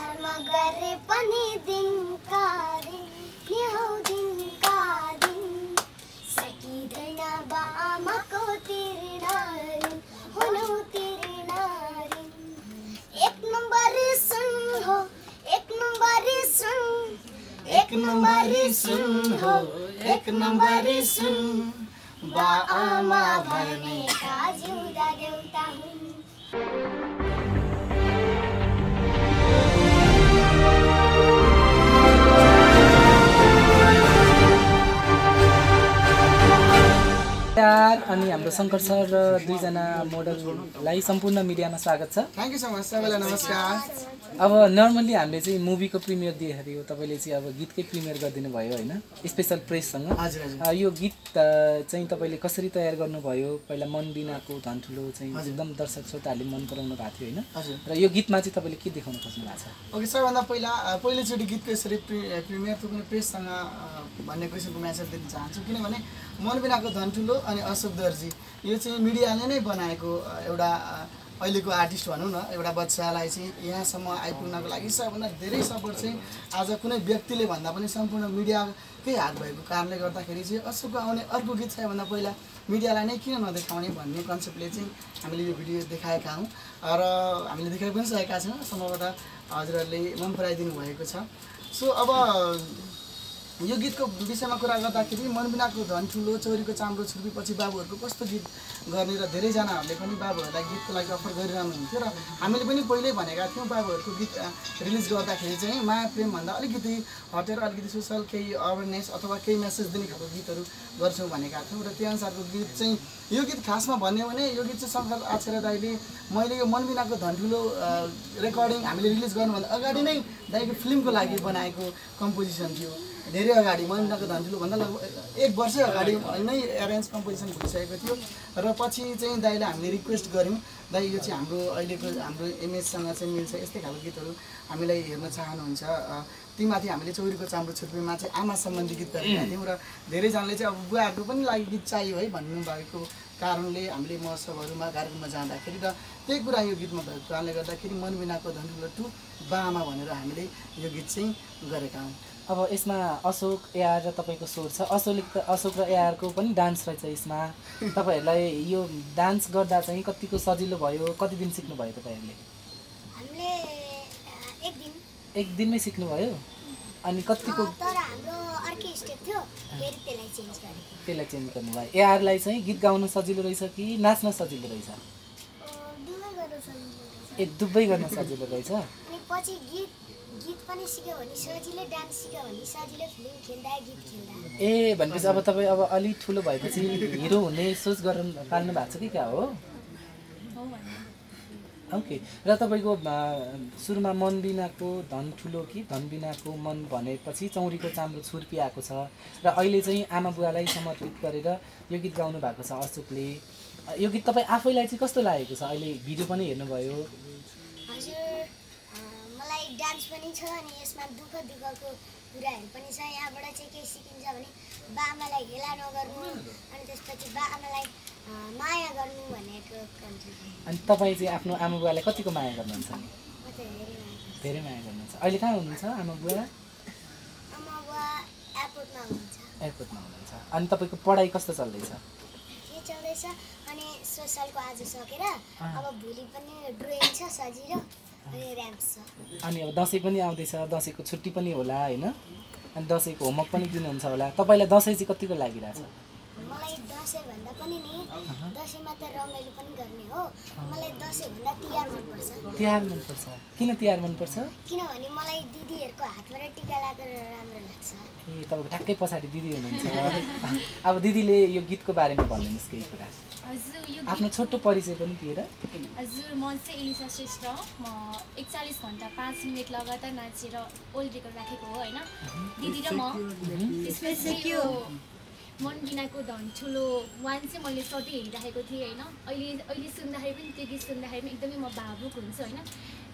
मगरे पनि दिनका दिन नि हौ दिनका दिन सकिँदैन बामाको तिर्नारी हुनु तिर्नारी एक नम्बर सुन हो एक नम्बर सुन एक नम्बर सुन हो एक नम्बर सुन बा आमा भनेका जिउँदा देउता हुन् अनि हाम्रो शङ्कर सर र दुईजना मोडललाई सम्पूर्ण मिडियामा स्वागत छ। थ्याङ्क यू सो मच सबैलाई नमस्कार। अब नर्मली हामीले चाहिँ मुभीको प्रिमियर दिएखेरि तपाईले चाहिँ अब गीतकै प्रिमियर गरिदिनु भयो हैन, स्पेशल प्रेससँग। हजुर हजुर। यो गीत चाहिँ तपाईले कसरी तयार गर्नुभयो? पहिला मन बिनाको धन ठुलो चाहिँ एकदम दर्शक श्रोताहरूले मन पराउनु भएको थियो हैन? हजुर। र यो गीतमा चाहिँ तपाईले के देखाउन खोज्नु भएको छ? ओके, सबैभन्दा पहिलोचोटि गीतको यसरी प्रिमियर त कुनै प्रेससँग भन्ने क्वेसनको म्यासेज दिन चाहन्छु, किनभने मन बिनाको धन ठुलो अनि अशोक दर्जी यो चाहिँ मिडियाले नै बनाएको एउटा अहिलेको आर्टिस्ट भनौँ न, एउटा बच्चालाई चाहिँ यहाँसम्म आइपुग्नको लागि सबभन्दा धेरै सपोर्ट चाहिँ आज कुनै व्यक्तिले भन्दा पनि सम्पूर्ण मिडियाकै हात भएको कारणले गर्दाखेरि चाहिँ अशोकको आउने अर्को गीत सबैभन्दा पहिला मिडियालाई नै किन नदेखाउने भन्ने कन्सेप्टले चाहिँ हामीले यो भिडियो देखाएका हौँ र हामीले देखाइ पनि सकेका छौँ। सम्भवतः हजुरहरूले मन पराइदिनु भएको छ। सो अब यो गीतको विषयमा कुरा गर्दाखेरि मन बिनाको धन ठुलो, चौरीको चाम्रो छुर्पी पछि बाबुहरूको कस्तो गीत गर्ने र धेरैजनाहरूले पनि बाबुहरूलाई गीतको लागि अफर गरिरहनु हुन्थ्यो र हामीले पनि पहिल्यै भनेका थियौँ बाबुहरूको गीत रिलिज गर्दाखेरि चाहिँ माया प्रेमभन्दा अलिकति हटेर अलिकति सोसल केही अवेरनेस अथवा केही मेसेज दिने खालको गीतहरू गर्छौँ भनेका थियौँ र त्यही अनुसारको गीत चाहिँ यो गीत खासमा भन्यो भने यो गीत चाहिँ शङ्कर आचार्य दाइले मैले यो मन बिनाको धन ठुलो रेकर्डिङ हामीले रिलिज गर्नुभन्दा अगाडि नै दाइको फिल्मको लागि बनाएको कम्पोजिसन थियो। धेरै अगाडि मन बिनाको धन ठुलो भन्दा लगभग 1 वर्षै अगाडि नै एरेन्ज कम्पोजिसन भइसकेको थियो र पछि चाहिँ दाइले हामीले रिक्वेस्ट गऱ्यौँ, दाइ यो चाहिँ अहिलेको हाम्रो इमेजसँग चाहिँ मिल्छ, यस्तै खालको गीतहरू हामीलाई हेर्न चाहनुहुन्छ। तीमाथि हामीले चौरीको चाम्रो छुर्पीमा चाहिँ आमा सम्बन्धी गीत गरेका थियौँ र धेरैजनाले चाहिँ अब बुवाहरूको पनि लागि गीत चाहियो है भन्नुभएको कारणले हामीले महोत्सवहरूमा कार्यक्रममा जाँदाखेरि र त्यही कुरा यो गीतमा भएको कारणले गर्दाखेरि मन बिनाको धन ठुलो टु बामा भनेर हामीले यो गीत चाहिँ गरेका हौँ। अब यसमा अशोक एआर र तपाईँको स्वर छ। अशोक र एआरको पनि डान्स रहेछ यसमा। तपाईँहरूलाई यो डान्स गर्दा चाहिँ कतिको सजिलो भयो? कति दिन सिक्नुभयो तपाईँहरूले? हामीले एक दिनमै सिक्नुभयो? अनि कतिको? तर हाम्रो अर्कै स्टेप थियो, फेरि त्यसलाई चेन्ज गर्नुभयो। एआरलाई चाहिँ गीत गाउन सजिलो रहेछ कि नाच्न सजिलो रहेछ? दुबै गर्न सजिलो रहेछ। अनि पछि गीत पनि सिक्यो भने सजिलो, डान्स सिक्यो भने सजिलो, फिल्म खेल्दा गीत खेल्दा। ए भनेपछि अब तपाईँ अब अलि ठुलो भएपछि हिरो हुने सोच पाल्नु भएको छ कि क्या हो? ओके। र तपाईँको सुरुमा मन बिनाको धन ठुलो कि धन बिनाको मन भनेपछि चौरीको चाम्रो छुर्पी आएको छ र अहिले चाहिँ आमा बुवालाई समर्पित गरेर यो गीत गाउनु भएको छ अशोकले। यो गीत तपाईँ आफैलाई चाहिँ कस्तो लागेको छ? अहिले भिडियो पनि हेर्नुभयो। डान्स पनि छ अनि यसमा दुःखको कुराहरू पनि छ। यहाँबाट चाहिँ के सिकिन्छ भने बाआमालाई हेला नगर्नु अनि त्यसपछि बाआमालाई माया गर्नु भनेको कन्सेप्ट। अनि तपाईँ चाहिँ आफ्नो आमा बुवालाई कतिको माया गर्नुहुन्छ? धेरै माया गर्नुहुन्छ। अहिले कहाँ हुनुहुन्छ आमा बुवा? आमा बुवा एयरपोर्टमा हुनुहुन्छ। अनि तपाईँको पढाइ कस्तो चल्दैछ? के चल्दैछ अनि सोसलको आज सकेर अब भोलि पनि ड्रोइङ छ सजिलो अनि अब दसैँ पनि आउँदैछ, दसैँको छुट्टी पनि होला हैन? अनि दसैँको होमवर्क पनि दिनुहुन्छ होला। तपाईँलाई दसैँ चाहिँ कतिको लागिरहेछ? मलाई दसैँ भन्दा पनि नि दसैँमा त रमाइलो पनि गर्ने हो। मलाई दसैँ भन्दा तिहार मनपर्छ। तिहार मनपर्छ? किन तिहार मनपर्छ? किनभने मलाई दिदीहरूको हातबाट टिका लगाएर राम्रो लाग्छ। ए तपाईँको ठ्याक्कै पछाडि दिदी हुनुहुन्छ। अब दिदीले यो गीतको बारेमा भन्नुहोस् केही कुरा। आफ्नो छोटो परिचय पनि दिएर। हजुर, म चाहिँ एलिसा श्रेष्ठ। म 41 घन्टा 5 मिनट लगातार नाचेर ओल्ड रेकर्ड राखेको हो हैन। दिदी र म त्यसपछि यो मन बिनाको धन ठुलो 1 चाहिँ मैले सधैँ हेरिराखेको थिएँ हैन। अहिले सुन्दाखेरि पनि त्यो गीत सुन्दाखेरि पनि एकदमै म भावुक हुन्छु हैन।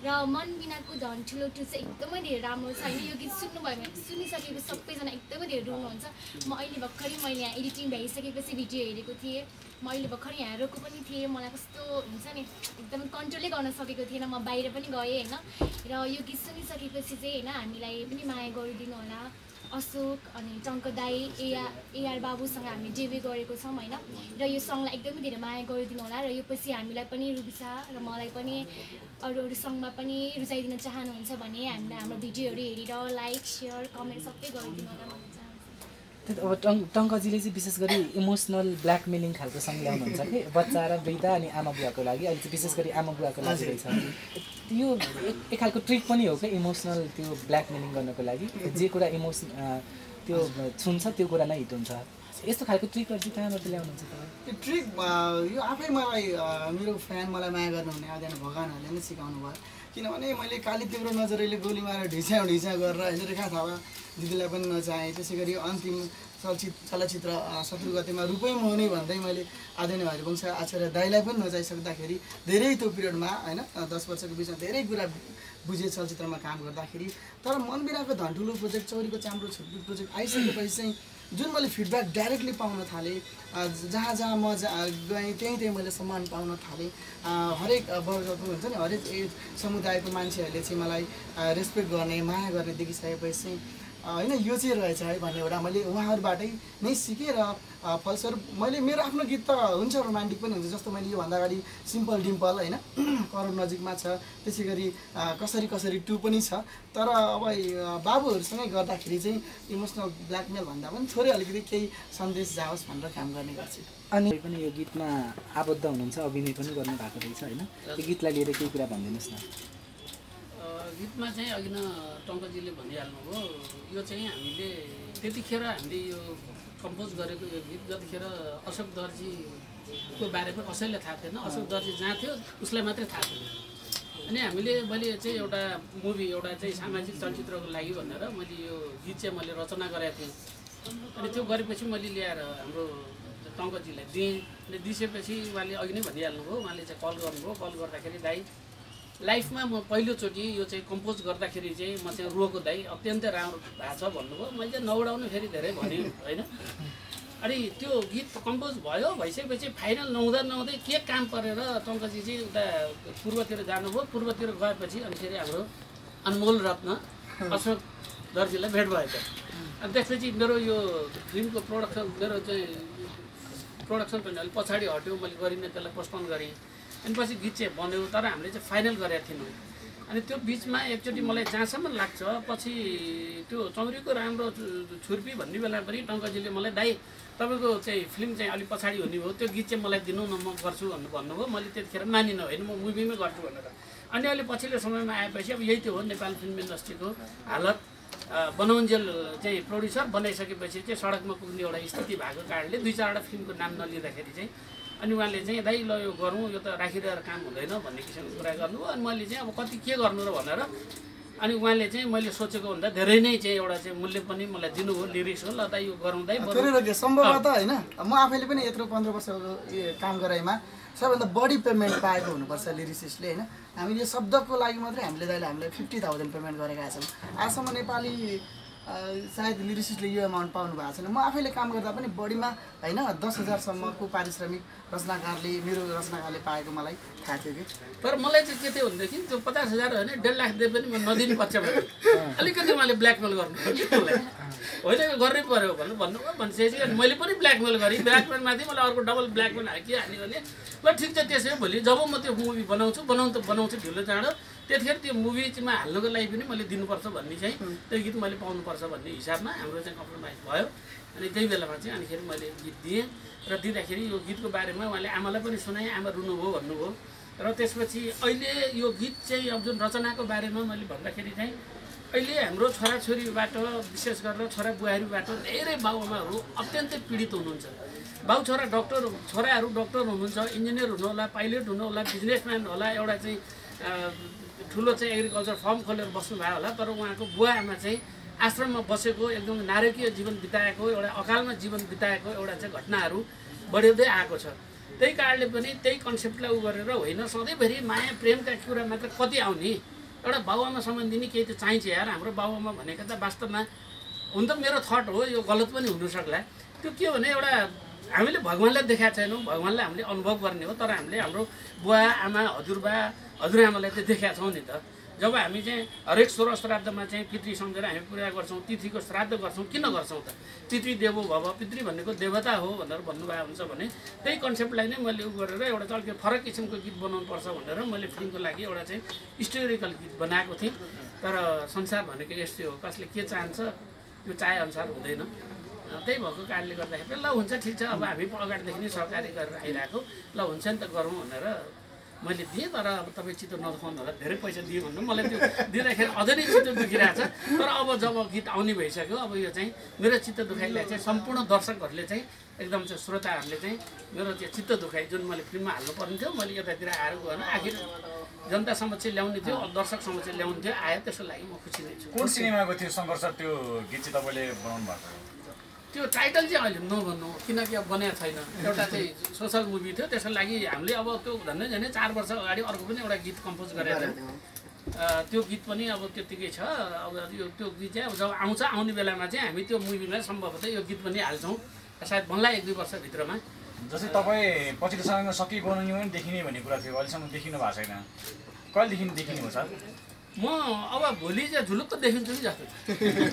र मन बिनाको धन ठुलो टु चाहिँ एकदमै धेरै राम्रो छ होइन। यो गीत सुन्नुभयो भने सुनिसकेपछि सबैजना एकदमै धेरै रुनुहुन्छ। म अहिले भर्खरै मैले यहाँ एडिटिङ भइसकेपछि भिडियो हेरेको थिएँ। म अहिले भर्खरै यहाँ रोएको पनि थिएँ। मलाई कस्तो हुन्छ नि एकदमै कन्ट्रोलै गर्न सकेको थिएन। म बाहिर पनि गएँ होइन। र यो गीत सुनिसकेपछि चाहिँ होइन हामीलाई पनि माया गरिदिनु होला। अशोक अनि टङ्क दाई एआर बाबुसँग हामी डेब्यु गरेको छौँ होइन। र यो सङलाई एकदमै धेरै माया गरिदिनु होला। र यो पछि हामीलाई पनि रुबिसा र मलाई पनि अरू सङमा पनि रुचाइदिन चाहनुहुन्छ भने हामीलाई हाम्रो भिडियोहरू हेरेर लाइक सेयर कमेन्ट सबै गरिदिनु होला भन्न चाहन्छु। अब टङ्कजीले चाहिँ विशेष गरी इमोसनल ब्ल्याकमेलिङ खालको सङ ल्याउनुहुन्छ कि बच्चा र वृद्ध अनि आमा बुवाको लागि। अहिले चाहिँ विशेष गरी आमा बुवाको लागि रहेछ। यो एक खालको ट्रिक पनि हो क्या इमोसनल त्यो ब्ल्याकमेलिङ गर्नको लागि। जे कुरा त्यो छुन्छ त्यो कुरा नै हिट हुन्छ। यस्तो खालको ट्रिकहरू चाहिँ कहाँबाट ल्याउनुहुन्छ तपाईँ? त्यो ट्रिक यो आफै मलाई मेरो फ्यान मलाई माया गर्नुहुने आदिना भगवान्हरूले नै सिकाउनु भयो। किनभने मैले काली तिम्रो नजरले गोली मारेर ढिस्याउ गरेर होइन रेखा थापा दिदीलाई पनि नचाहेँ। त्यसै गरी अन्तिम चलचित्र शत्रुगतिमा रूपै मोहनी भन्दै मैले आदिना हरिवंश आचार्य दाईलाई पनि नचाहिसक्दाखेरि धेरै त्यो पिरियडमा होइन 10 वर्षको बिचमा धेरै कुरा बुझेँ चलचित्रमा काम गर्दाखेरि। तर मन बिनाको धन ठुलो प्रोजेक्ट चौरीको चाम्रो छुट्टी प्रोजेक्ट आइसकेपछि चाहिँ जुन मैले फिडब्याक डाइरेक्टली पाउन थालेँ, जहाँ जहाँ म गएँ त्यहीँ मैले सम्मान पाउन थालेँ। हरेक वर्गको हुन्छ नि हरेक समुदायको मान्छेहरूले चाहिँ मलाई रेस्पेक्ट गर्ने माया गर्ने देखिसकेपछि चाहिँ होइन यो चाहिँ रहेछ है भन्ने एउटा मैले उहाँहरूबाटै नै सिकेँ। र फलस्वरूप मैले मेरो आफ्नो गीत त हुन्छ रोमान्टिक पनि हुन्छ। जस्तो मैले योभन्दा अगाडि सिम्पल डिम्पल होइन करोड नजिकमा छ। त्यसै गरी कसरी कसरी 2 पनि छ। तर अब बाबुहरूसँगै गर्दाखेरि चाहिँ इमोसनल ब्ल्याकमेल भन्दा पनि थोरै अलिकति केही सन्देश जाओस् भनेर काम गर्ने गर्छु। अनि पनि यो गीतमा आबद्ध हुनुहुन्छ, अभिनय पनि गर्नु भएको रहेछ होइन। त्यो गीतलाई लिएर केही कुरा भनिदिनुहोस् न। गीतमा चाहिँ अघि न टङ्कजीले भनिहाल्नुभयो। यो चाहिँ हामीले त्यतिखेर हामीले यो कम्पोज गरेको यो गीत जतिखेर अशोक दर्जीको बारेमा कसैलाई थाहा थिएन। अशोक दर्जी जहाँ थियो उसलाई मात्रै थाहा थियो। अनि मैले चाहिँ एउटा मुभी एउटा चाहिँ सामाजिक चलचित्रको लागि भनेर मैले यो गीत चाहिँ मैले रचना गरेको थिएँ। अनि त्यो गरेपछि मैले ल्याएर हाम्रो टङ्कजीलाई दिएँ। अनि दिइसकेपछि उहाँले अघि नै भनिहाल्नुभयो। उहाँले चाहिँ कल गर्नुभयो। कल गर्दाखेरि दाइ लाइफमा म पहिलोचोटि यो चाहिँ कम्पोज गर्दाखेरि चाहिँ म चाहिँ रोएको दाइ अत्यन्तै राम्रो भएको छ भन्नुभयो। मैले चाहिँ नउडाउनु फेरि धेरै भने होइन। अनि त्यो गीत कम्पोज भइसकेपछि फाइनल नहुँदै के काम परेर टङ्कजी चाहिँ उता पूर्वतिर जानुभयो। पूर्वतिर गएपछि अनि फेरि हाम्रो अनमोल रत्न अशोक दर्जीलाई भेट भएको। अनि त्यसपछि मेरो यो फिल्मको मेरो चाहिँ प्रोडक्सन पनि अलिक पछाडि हट्यो। मैले गरिनँ, त्यसलाई पोस्टपोन गरेँ। अनि पछि गीत चाहिँ बन्यो। तर हामीले चाहिँ फाइनल गरेका थिएनौँ। अनि त्यो बिचमा एकचोटि मलाई जहाँसम्म लाग्छ पछि त्यो चौरीको राम्रो छुर्पी भन्ने बेला पनि टङ्कजीले मलाई दाइ तपाईँको चाहिँ फिल्म चाहिँ अलिक पछाडि हुने भयो, त्यो गीत चाहिँ मलाई दिनु न, म गर्छु भन्नुभयो। मैले त्यतिखेर मानिनँ, होइन म मुभीमै गर्छु भनेर। अनि अहिले पछिल्लो समयमा आएपछि अब यही त्यो हो नेपाल फिल्म इन्डस्ट्रीको हालत। बनाउन्जेल चाहिँ प्रड्युसर बनाइसकेपछि चाहिँ सडकमा पुग्ने एउटा स्थिति भएको कारणले 2-4वटा फिल्मको नाम नलिँदाखेरि चाहिँ अनि उहाँले चाहिँ दाइ ल यो गरौँ, यो त राखिरहेर काम हुँदैन भन्ने किसिमको कुरा गर्नुभयो। अनि मैले चाहिँ अब कति के गर्नु र भनेर अनि उहाँले चाहिँ मैले सोचेको भन्दा धेरै नै चाहिँ एउटा चाहिँ मूल्य पनि मलाई दिनुभयो। लिरिक्स हो ल दाइ यो गरौँ दाइ सम्भवतः होइन। म आफैले पनि यत्रो 15 वर्षको काम गराइमा सबैभन्दा बढी पेमेन्ट पाएको हुनुपर्छ लिरिसिस्टले होइन। हामीले शब्दको लागि मात्रै हामीलाई 50,000 पेमेन्ट गरेका छौँ। आजसम्म नेपाली सायद लिरिसिस्टले यो अमाउन्ट पाउनु भएको छैन। म आफैले काम गर्दा पनि बढीमा होइन 10,000सम्मको पारिश्रमिक मेरो रचनाकारले पाएको मलाई थाहा थियो कि। तर मलाई चाहिँ के थियो भनेदेखि त्यो 50,000 होइन 1.5 लाख दिए पनि म नदिनु पर्छ भने अलिकति उहाँले ब्ल्याकमेल गर्नुभयो कि मलाई। होइन यो गर्नै पऱ्यो भन्नुभयो। भनिसकेपछि मैले पनि ब्ल्याकमेल गरेँ। ब्ल्याकमेलमाथि मलाई अर्को डबल ब्ल्याकमेल हाल्यो हाल्यो भने ल ठिक छ त्यसै भोलि जब म त्यो मुभी बनाउँछु ढिलो चाँडो त्यतिखेर त्यो मुभीमा हाल्नुको लागि पनि मैले दिनुपर्छ भन्ने चाहिँ त्यो गीत मैले पाउनुपर्छ भन्ने हिसाबमा हाम्रो चाहिँ कम्प्रोमाइज भयो। अनि त्यही बेलामा चाहिँ अनिखेरि मैले गीत दिएँ र दिँदाखेरि यो गीतको बारेमा उहाँले आमालाई पनि सुनाएँ। आमा रुनुभयो भन्नुभयो। र त्यसपछि अहिले यो गीत चाहिँ अब जुन रचनाको बारेमा मैले भन्दाखेरि चाहिँ अहिले हाम्रो छोराछोरीबाट विशेष गरेर छोरा बुहारीबाट धेरै बाबुआमाहरू अत्यन्तै पीडित हुनुहुन्छ। बाउ छोराहरू डक्टर हुनुहुन्छ, इन्जिनियर हुनुहोला, पाइलट हुनुहोला, बिजनेसम्यान होला, एउटा चाहिँ ठुलो चाहिँ एग्रिकल्चर फर्म खोलेर बस्नु भयो होला। तर उहाँको बुवा आमा चाहिँ आश्रममा बसेको एकदम नारकीय जीवन बिताएको, एउटा अकालमा जीवन बिताएको एउटा चाहिँ घटनाहरू बढ्दै आएको छ। त्यही कारणले पनि त्यही कन्सेप्टलाई गरेर होइन सधैँभरि माया प्रेमका कुरा मात्र कति आउने एउटा बाबुआमा सम्बन्धी केही त चाहिन्छ यार। हाम्रो बाबुआमा भनेको त वास्तवमा हुन त मेरो थट हो, यो गलत पनि हुनसक्ला। त्यो के हो भने एउटा हामीले भगवान्लाई देखाएको छैनौँ, भगवान्लाई हामीले अनुभव गर्ने हो। तर हामीले हाम्रो बुवा आमा हजुरआमालाई त देखाएको छौँ नि त। जब हामी चाहिँ हरेक सोह्र श्राद्धमा चाहिँ पितृ सम्झेर हामी पूजा गर्छौँ, तिथिको श्राद्ध गर्छौँ, किन गर्छौँ त? तिथि देवो भव, पितृ भन्नेको देवता हो भनेर भन्नुभएको हुन्छ भने त्यही कन्सेप्टलाई नै मैले गरेर एउटा चाहिँ अलिकति फरक किसिमको गीत बनाउनुपर्छ भनेर मैले फिल्मको लागि एउटा चाहिँ हिस्टोरिकल गीत बनाएको थिएँ। तर संसार भनेको यस्तै हो, कसले के चाहन्छ त्यो चाहेअनुसार हुँदैन। त्यही भएको कारणले गर्दाखेरि ल हुन्छ ठिक छ, अब हामी अगाडिदेखि नै सहकारी गरेर आइरहेको, ल हुन्छ नि त गरौँ भनेर मैले दिएँ। तर अब तपाईँ चित्त नदुखाउनु होला, धेरै पैसा दिएँ भन्नु मलाई त्यो दिँदाखेरि अझै नै चित्त दुखिरहेको छ। तर अब जब गीत आउने भइसक्यो, अब यो चाहिँ मेरो चित्त दुखाइलाई चाहिँ सम्पूर्ण दर्शकहरूले चाहिँ एकदम चाहिँ श्रोताहरूले चाहिँ मेरो त्यो चित्त दुखाइ जुन मैले फिल्ममा हाल्नु पर्ने थियो, मैले यतातिर आएर गएर आखिर जनता समक्ष ल्याउने थियो, दर्शक समक्ष ल्याउने थियो, आयो। त्यसको लागि म खुसी नै छु। कुन सिनेमाको थियो सङ्घर्ष त्यो गीत चाहिँ तपाईँले बनाउनु भएको? त्यो टाइटल चाहिँ अहिले नभन्नु, किनकि अब बनाएको छैन। एउटा चाहिँ सोसल मुभी थियो, त्यसको लागि हामीले अब त्यो झन्डै 4 वर्ष अगाडि अर्को पनि एउटा गीत कम्पोज गरेको थियो। त्यो गीत पनि अब त्यत्तिकै छ। अब त्यो गीत चाहिँ अब जब आउने बेलामा चाहिँ हामी त्यो मुभीमा सम्भवतः यो गीत पनि हाल्छौँ, सायद बन्ला 1-2 वर्षभित्रमा। जस्तै तपाईँ पछिल्लोसँग सकी बनाउने पनि देखिने भन्ने कुरा थियो, अहिलेसम्म देखिनु भएको छैन। कहिलेदेखि देखिनु हो सर? म अब भोलि चाहिँ झुलुक्क देखिन्छु कि जस्तो छ।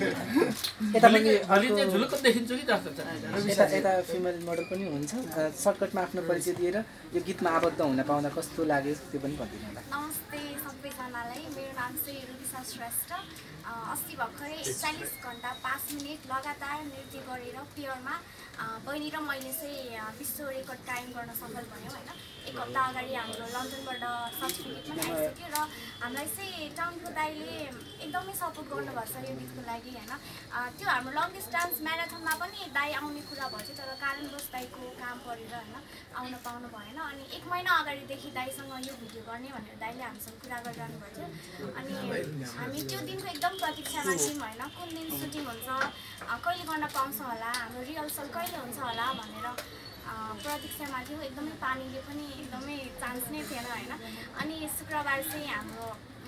यता भोलि चाहिँ झुलुक्क देखिन्छु कि जस्तो छ। यता फिमेल मोडल पनि हुनुहुन्छ। सर्टकटमा आफ्नो परिचय दिएर यो गीतमा आबद्ध हुन पाउँदा कस्तो लाग्यो त्यो पनि भनिदिनु होला। नमस्ते सबैजनालाई, मेरो नाम चाहिँ रुबिसा श्रेष्ठ। अस्ति भर्खरै 41 घन्टा 5 मिनट लगातार नृत्य गरेर पेयरमा बहिनी र मैले चाहिँ विश्व रेकर्ड कायम गर्न सफल भयौँ होइन। 1 हप्ता अगाडि हाम्रो लन्डनबाट सर्टिफिकेट पनि आइसक्यो र हामीलाई चाहिँ टाउनको दाइले एकदमै सपोर्ट गर्नुभएको छ यो गीतको लागि होइन। त्यो हाम्रो लङ डिस्टेन्स म्याराथनमा पनि दाइ आउने कुरा भएको थियो, तर कारणवश दाइको काम परेर होइन आउन पाउनु भएन। अनि 1 महिना अगाडिदेखि दाइसँग यो भिडियो गर्ने भनेर दाइले हामीसँग कुरा गरिरहनु भएको थियो। अनि हामी त्यो दिनको एकदम प्रतीक्षामा थियौँ होइन, कुन दिन सुटिङ हुन्छ, कहिले गर्न पाउँछ होला, हाम्रो रिहर्सल कहिले हुन्छ होला भनेर प्रतीक्षामा थियो। एकदमै पानीले पनि एकदमै चान्स नै थिएन होइन। अनि शुक्रबार चाहिँ हाम्रो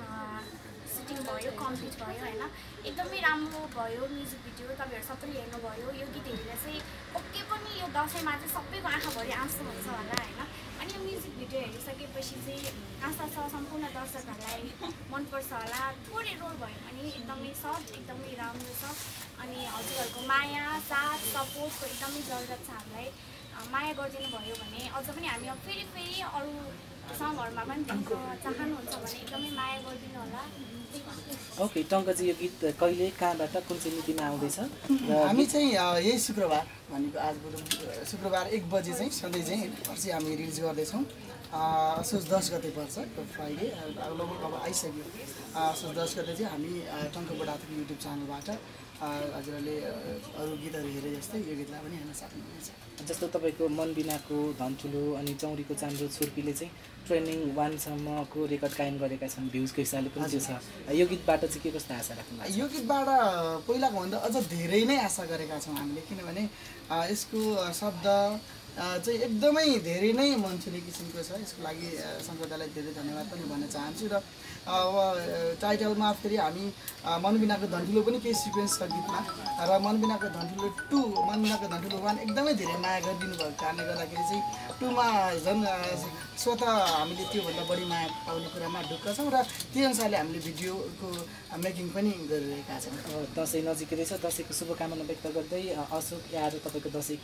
सुटिङ भयो, कम्प्लिट भयो होइन। एकदमै राम्रो भयो म्युजिक भिडियो, तपाईँहरू सबैले हेर्नुभयो। यो गीत हेरेर चाहिँ ओके पनि यो दसैँमा चाहिँ सबैको आँखाभरि आँसु हुन्छ होला होइन। अनि यो म्युजिक भिडियो हेरिसकेपछि चाहिँ आशा छ सम्पूर्ण दर्शकहरूलाई मनपर्छ होला। थोरै रोल भयो भने एकदमै सर्ट एकदमै राम्रो छ। अनि हजुरहरूको माया साथ सपोर्टको एकदमै जरुरत छ हामीलाई। माया गरिदिनु भयो भने अझ पनि हामी अब फेरि अरू सङ्घहरूमा पनि देख्न चाहनुहुन्छ भने एकदमै माया गरिदिनु होला। ओके टङ्कजी, यो गीत कहिले कहाँबाट कुन चाहिँ मितिमा आउँदैछ? हामी चाहिँ यही शुक्रबार भनेको आज शुक्रबार 1 बजे चाहिँ सधैँ चाहिँ पर्सि हामी रिलिज गर्दैछौँ। असोज 10 गते पर्छ फ्राइडे, लगभग अब आइसक्यो। असोज 10 गते चाहिँ हामी टङ्क बडाथको युट्युब च्यानलबाट हजुरहरूले अरू गीतहरू हेरे जस्तै यो गीतलाई पनि हेर्न सक्नुहुनेछ। जस्तो तपाईँको मन बिनाको धन ठुलो अनि चौरीको चाम्रो छुर्पीले चाहिँ ट्रेनिङ 1 सम्मको रेकर्ड कायम गरेका छन्, भ्युजको हिसाबले पनि त्यो छ। यो गीतबाट चाहिँ के कस्तो आशा राख्नु? यो गीतबाट पहिलाको भन्दा अझ धेरै नै आशा गरेका छौँ हामीले, किनभने यसको शब्द चाहिँ एकदमै धेरै नै मन छुने किसिमको छ। यसको लागि शङ्कर दाइलाई धेरै धन्यवाद पनि भन्न चाहन्छु। र अब टाइटलमा फेरि हामी मनबिनाको धनठुलो पनि केही सिक्वेन्स छ गीतमा, र मनबिनाको धनठुलो 2, मनबिनाको धनठुलो 1 एकदमै धेरै माया गरिदिनु भएको कारणले गर्दाखेरि चाहिँ 2 मा झन् स्वतः हामीले त्योभन्दा बढी माया पाउने कुरामा ढुक्क छौँ। र त्यही अनुसारले हामीले भिडियोको मेकिङ पनि गरिरहेका छौँ। दसैँ नजिकै रहेछ, दसैँको शुभकामना व्यक्त गर्दै अशोक यार तपाईँको दसैँ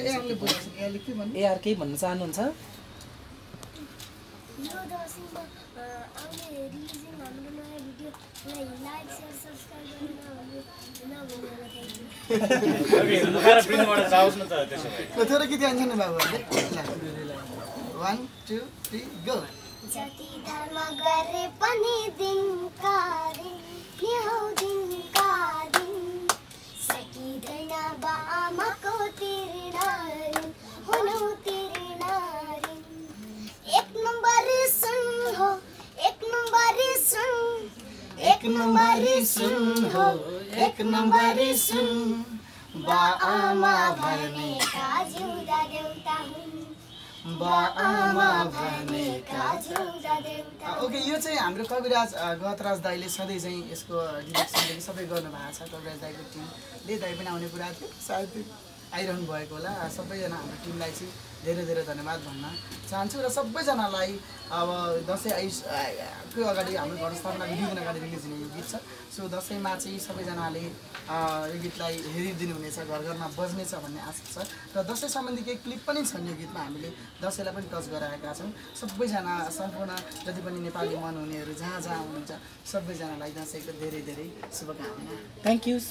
केही भन्न चाहनुहुन्छ? यो दसैँमा आउने रिलिजिङ हाम्रो नयाँ भिडियोलाई लाइक सेयर सब्सक्राइब थोरै गीत आउँछ नि बाबुहरूले। 1 2 3 गो। जति धर्म गरे पनि दिनका दिन सकिँदैन बामाको तिर्नारिन हुनु तिर्नारिन। 1 नम्बरी सुन हो, 1 नम्बरी सुन, 1 नम्बरी सुन हो, 1 नम्बरी सुन। बाआमा भनेका जिउँदा देउता हुन्, बाआमा भनेका ओके यो चाहिँ हाम्रो कविराज गतराज दाईले सधैँ चाहिँ यसको डिरेक्सनदेखि सबै गर्नुभएको छ कविराज दाईको टिमले दाई पनि आउने कुरा थियो सायद आइरहनु भएको होला सबैजना हाम्रो टिमलाई चाहिँ धेरै धेरै धन्यवाद भन्न चाहन्छु र सबैजनालाई अब दसैँ आइसको अगाडि हाम्रो घर स्थापनाको 2 दिन अगाडि रिलिज हुने यो गीत छ सो दसैँमा चाहिँ सबैजनाले यो गीतलाई हेरिदिनु हुनेछ घर घरमा बज्नेछ भन्ने आशा छ र दसैँ सम्बन्धी केही क्लिप पनि छन् यो गीतमा हामीले दसैँलाई पनि टच गराएका छौँ सबैजना सम्पूर्ण जति पनि नेपाली मन हुनेहरू जहाँ जहाँ हुनुहुन्छ सबैजनालाई दसैँको धेरै धेरै शुभकामना थ्याङ्क यू